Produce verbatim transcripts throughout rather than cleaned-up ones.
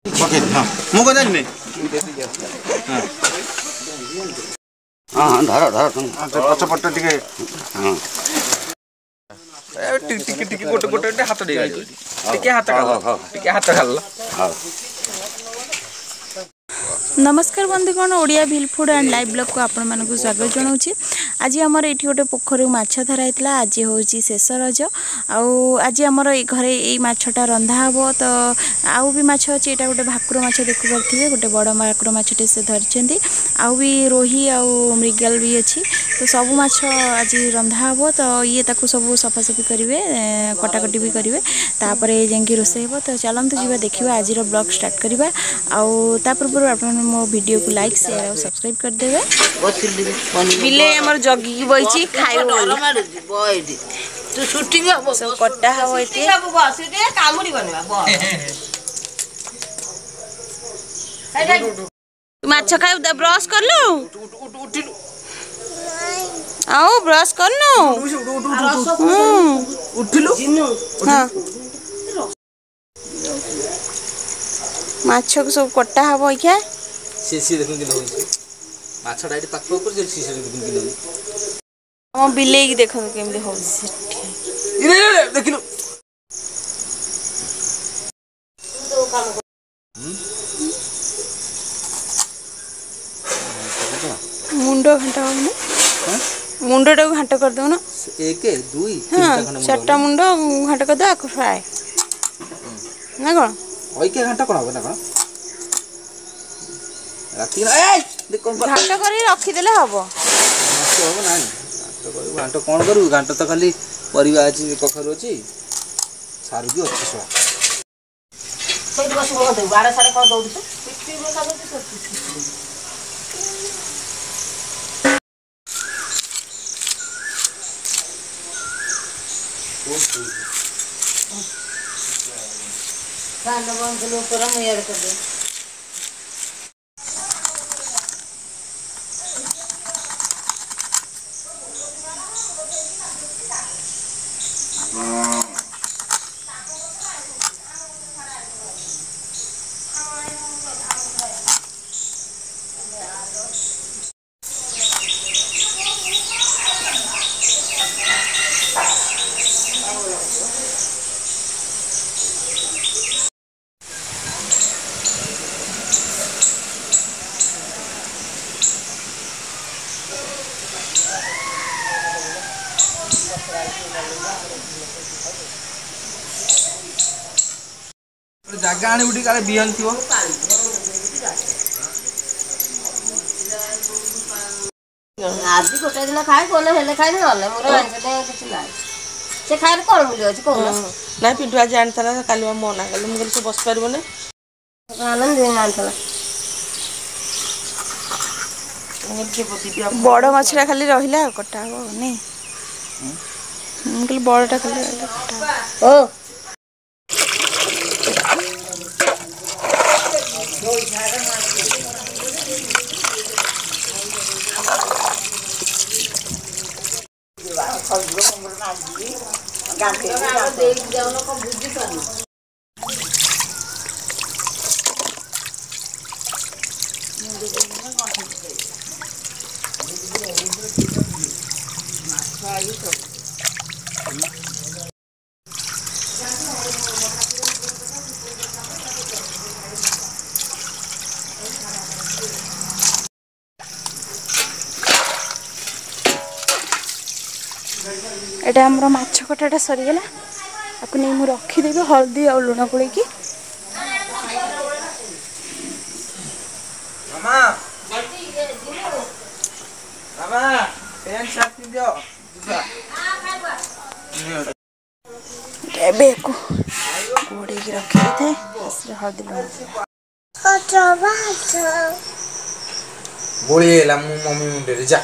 Okay हां मु को जानि हां हां धर धर तुम पछ पट्ट टिके हां ए टिक टिक टिक गोटे गोटे हाथ दे गाड़ी टिके हाथ खाल टिके हाथ खाल हां नमस्कार बंधुगण ओडिया भिल फूड एंड लाइव ब्लॉग को आपण मानक स्वागत जनाऊँगी। आज आमर ये गोटे पोखर माछ धरा होता आज हूँ शेष रज आज आमर घरे ये मछटा रंधा हम तो आउ भी माछ अच्छे यहाँ गोटे भाकुर माछ देखिपे गोटे बड़ भाकुर माछटे से धरी आउ भी रोही आउ मृगल भी अच्छी तो सब माछ आज रंधा हम तो ये सब सफासफी करेंगे कटाकटी भी करेंगे तापर जाकि रोसे हे तो चलते जी देखा आज ब्लॉग स्टार्ट करवा आउ पूर्व आप मो वीडियो को लाइक शेयर और सब्सक्राइब कर देवे। बिले हमर जगी की बइची खाइबो तू शूटिंग हो सब कट्टा हो एते बस एते कामुडी बनवा तू माछ खाइ ब्रश कर लो आओ ब्रश कर नो उठिलु हां माछ को सब कट्टा हबो क्या सीसी देखन कि होई माछ डाइट पाख ऊपर जे सीसी देखन कि होई हम बिले की देखो केमदे हो इरे देखिलु मुंडो घंटा हो ना मुंडो टा घंटा कर दो ना एक दो तीन खंड चारटा मुंडो घंटा कर दो आको फ्राई ना कोन ओइ के घंटा कोन होबे ना कोन राती ना ए देखो घंटा करी रखी देले हबो नष्ट होबो ना घंटा करू घंटा कोन करू घंटा तो खाली परिवा अछि कखर अछि सारू भी अछि सो सही बस बोल दे बारह साढ़े कोन दउछ पिट्टी में का दउछ कांदा बंद लो पर हम यार कर दे जागा आनी उठी काले बियन थिवो आज गोटे दिन खाए कोन हेले खाए न मोर आंछ दे किछ ना से खाए कोन मिल अछि कोन ना पिंटू आज आनथला काली हम मना कल हम से बस परबो ने आनंद दिन आनथला बड़ मछरा खाली रहिला कटा हो ने हम कल बड़टा खाली कटा ओ एटा हमर माछ कटाटा सरी गेला आपको नहीं मु रखी देबे हल्दी और लूण गोले की मामा मामा पेन शर्ट दियो एबे को गोड़े की रखी थे असरे हल्दी लूण अच्छा बात गोळीला मु मम्मी मुंडे रे जा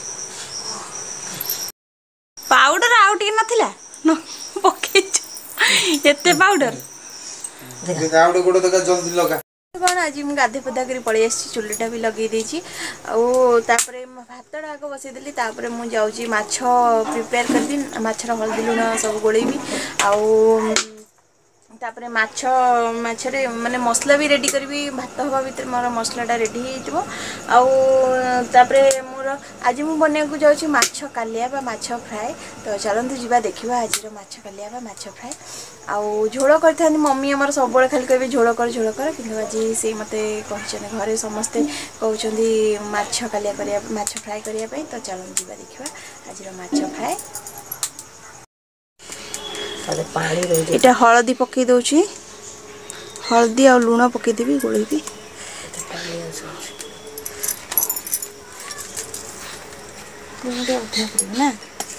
पाउडर आउट के नथिला न पके एते पाउडर देख आउट गोड़ तो जल्दी लगा कौन आज मुझे गाधे पदा कर पलि चुलीटा भी लगे देती भातटा आग बसईदेली मुझे जाऊँगी माछ प्रिपेयर करदी माछर हल्दी लुण सब गोलेबी आउ तापरे माछ माछरे माने मसला भी रेडी करबी भात हवा भीतर मोर मसलाटा रेडी हो तापरे मोर आज मु बनिया को जाऊँ माछ कालिया बा माछ फ्राए। तो चलते जीवा देखा आज माछ कालिया बा माछ फ्राए आउ झोल कर मम्मी आमर सब खाली कहे झोल कर झोल कर कि आज से मत घरे समस्ते कहते माछ कालिया करिया माछ फ्राए करने। तो चलते जीवा देखा आज माछ फ्राए। इटा हलदी पकई दौची हलदी आ लुण पकईदेवी गोलेबी ना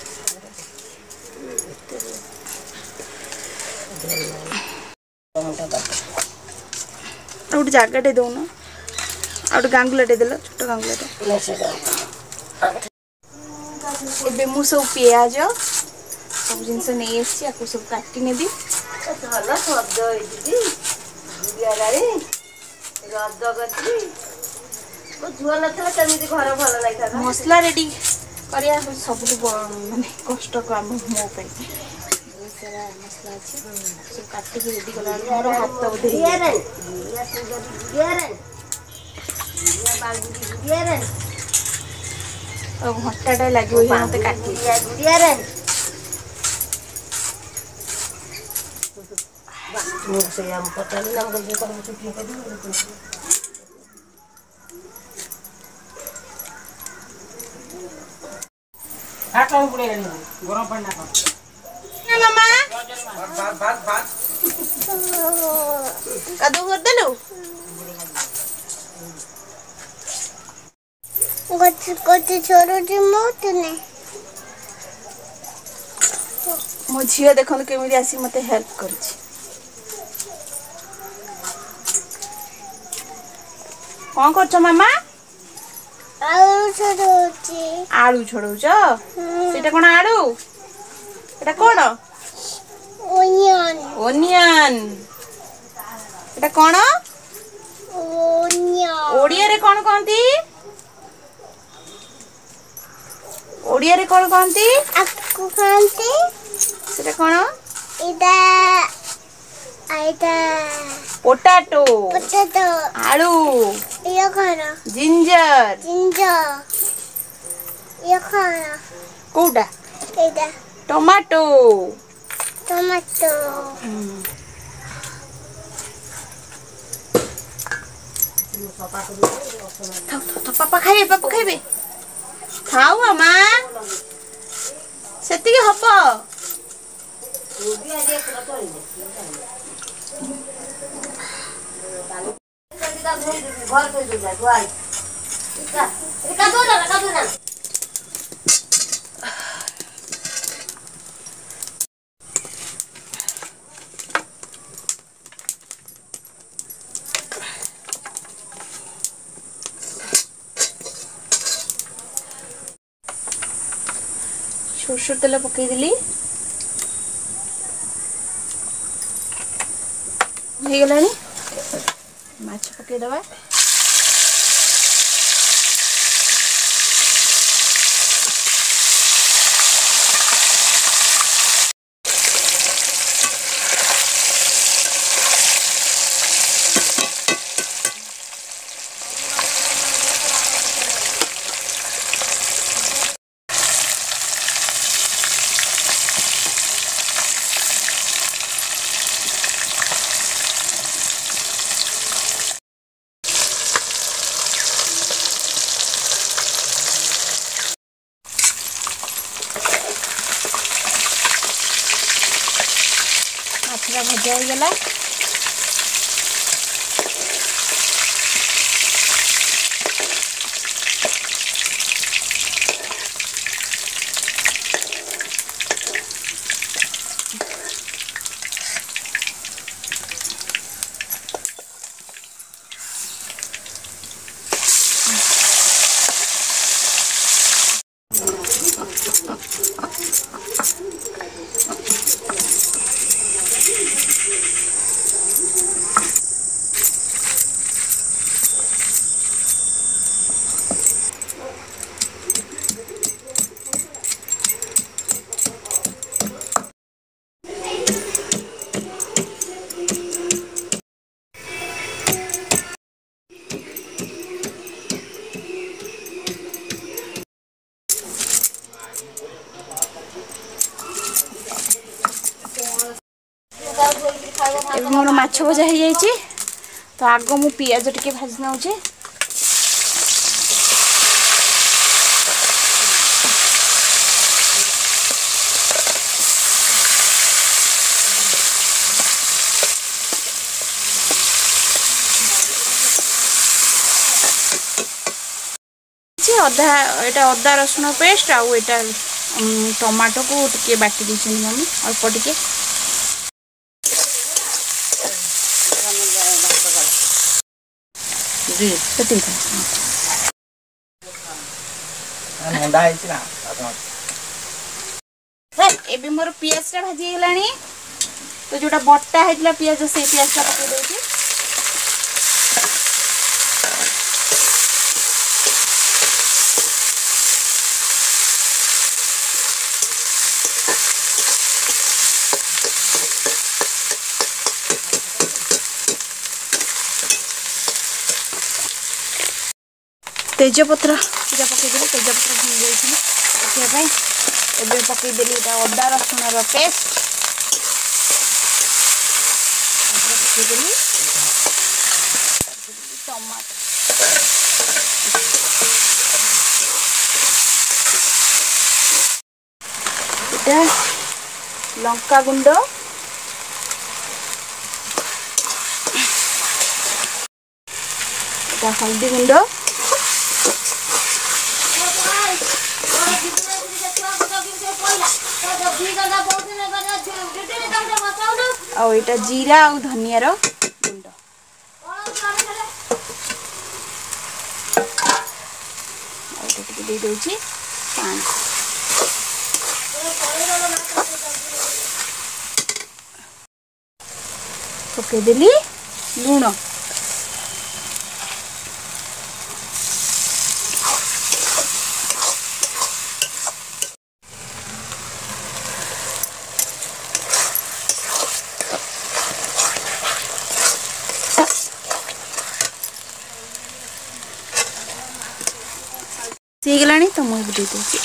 गोटे जगटे दौन गोटे गांगुलाटे देल छोट गांगुलाटे मु सब पिज सब जिन नहीं सब काटी ने मसला रेडी करिया सब माने कष्ट काम मो पे बहुत सारा मसला अच्छे सब काटिक रेडी कला मोर हाथ बोधे घंटाटा लगे मत काटी गरम पानी ना मामा भात भात भात कादू कर देलु गोटे गोटे छोड़ो मत ने मो झील देखो केमी आसी मत हेल्प कर कौन कर मामा आलू छोड़ो आलू छोड़ौ सेटा कौन आलू एटा कौन ओनियन ओनियन एटा कौन ओनियन ओडिया रे कौन कहती ओडिया रे कौन कहती आपको खाते सेटा कौन इदा आइदा पोटैटो पोटैटो आलू ये खाना जिंजर जिंजर ये खाना कोटा इदा टमाटो टमाटो पापा खाइबे पापा खाइबे खाऊ मामा सेति के हप सोरसोर तेल पकईदेली हो गला माछ पकईदबा माछरा भजा हो गला माछ भजा हो जाइए तो आग मु पियाज टिके भाजी नौचे अदा एटा अदा रसुण पेस्ट आउ एटा टमाटो को टिके बाटी दी मम्मी अल्प टिके एबे मोर पियाज टा भाजी गलानी तो जोटा बट्टा हेतला पियाज से पियाज टा पके देछि तेजपत्र पूजा पकईदेली तेजपत्र भूल जाइए एबे पकईदेली अदा रसुण पेस्ट पकईदेली टमाटो इटा लंका गुंड इटा हल्दी गुंड और इटा जीरा और धनिया रो गुंड दे दउची पानी पके देली लूण सीगलानी तो मुझे दे दे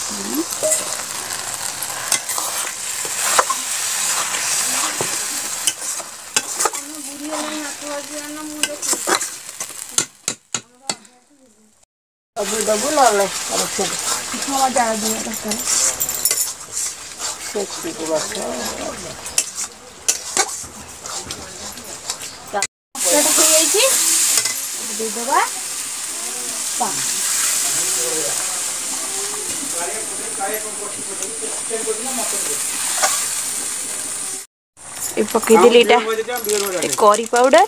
अब दबु न हवा जा दिया दरकार सेक्सी को बस सेट हो जाई छी दे देबा पा ए पके दिली टा करी पाउडर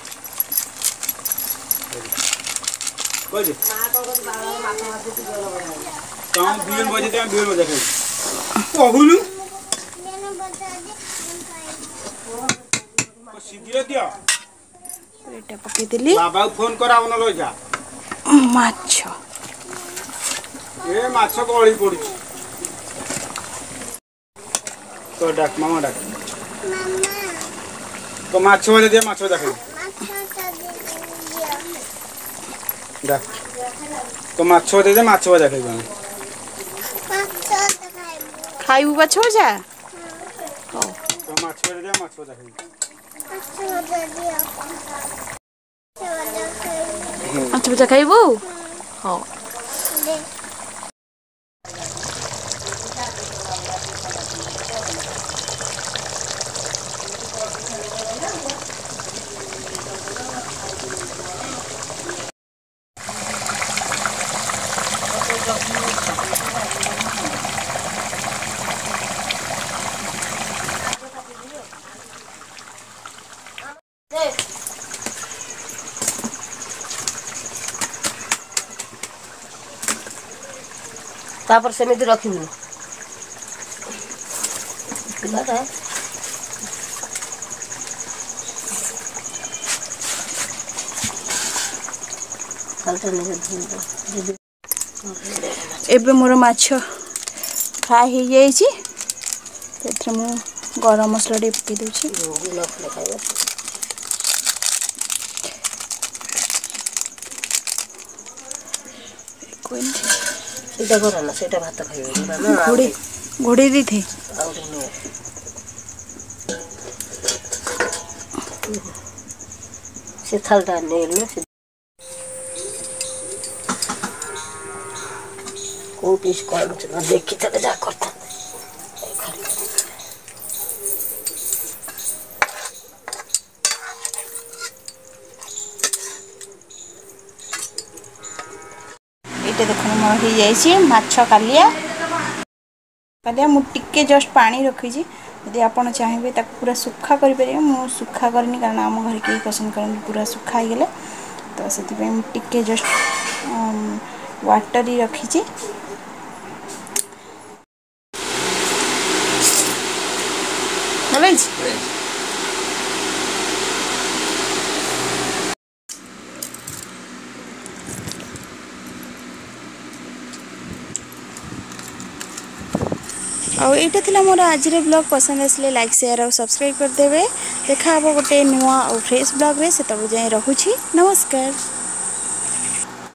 कोइ काम बिल बजे ते बिल बजे खाइ कहलु को सीधे दिया एटा पके दिली बाबा फोन कराव न लो जा माछ ए माछ गळी पड़ी तो डाक मामा डाक तो माछ बजे दे माछ बजे खाइ डाक तो माछ बजे दे माछ बजे खाइ खाइबू माछ भजा तो माछ बजे दे माछ बजे खाइ माछ भजा खाइबू हां तापर सेमिति रखिबु पिलाटा एबे मोर माछ फ्राई हो जाई छी तेथरे मु गरम मसला टे पके दउ छी कोइन सेटा करा ना सेटा भात खाइबो ना घोड़ी घोड़ी दी थे से थालटा नेल से को पीस कर चला देखि तले जा करता ये देख मोर हो जाइए माछ कालिया कालिया मु टिके जस्ट पानी रखी यदि आप चाहिए ताको पूरा सुखा करें मु सुखा करनी कारण आम घर के पसंद करते पूरा सुखा हो गले तो से टिके जस्ट वाटर ही रखी और ये थी मोर आज ब्लॉग पसंद आसले लाइक शेयर और सब्सक्राइब करदे देखा गोटे नुआ और फ्रेश ब्लॉग रे से तब जाए रखुछि नमस्कार।